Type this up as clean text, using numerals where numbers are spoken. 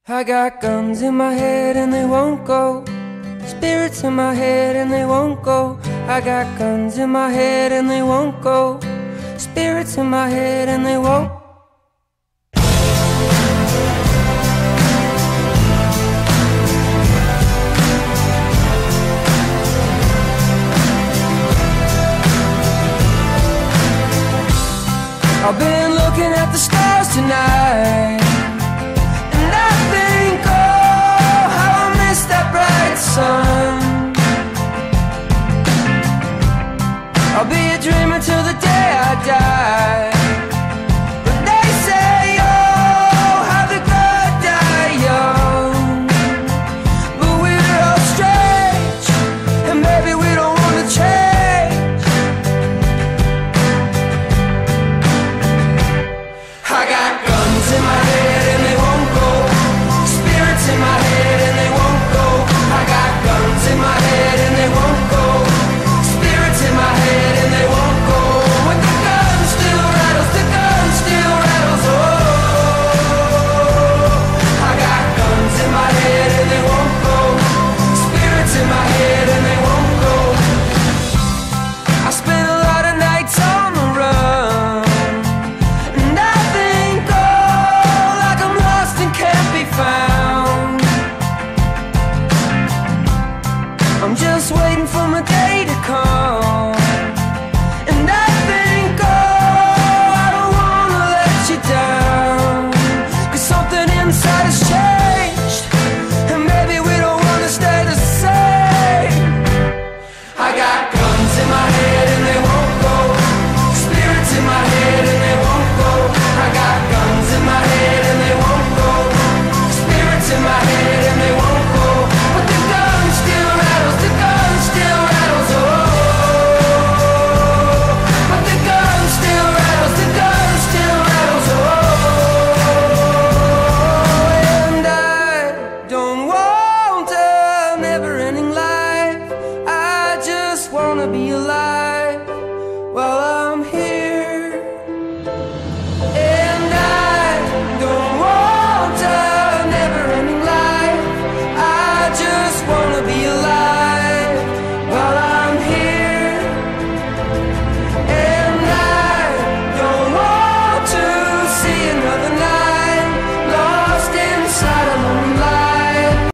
I got guns in my head and they won't go. Spirits in my head and they won't go. I got guns in my head and they won't go. Spirits in my head and they won't. I've been looking at the stars tonight, and I think, oh, how I miss that bright sun. I'll be a dreamer till the day I die. But they say, oh, how the good die young. But we're all strange, and maybe we don't want to change. I got guns in my head and they won't go. Spirits in my head and they won't go. I got guns in my head and they won't go. Spirits in my head and they won't go. When the gun still rattles, the gun still rattles. Oh, I got guns in my head and they won't go. Spirits in my head and they won't go. I spent a lot of nights on the run, and I think, oh, like I'm lost and can't be found. I'm just waiting for my day to come, and I think, oh, I don't wanna let you down, 'cause something inside has changed.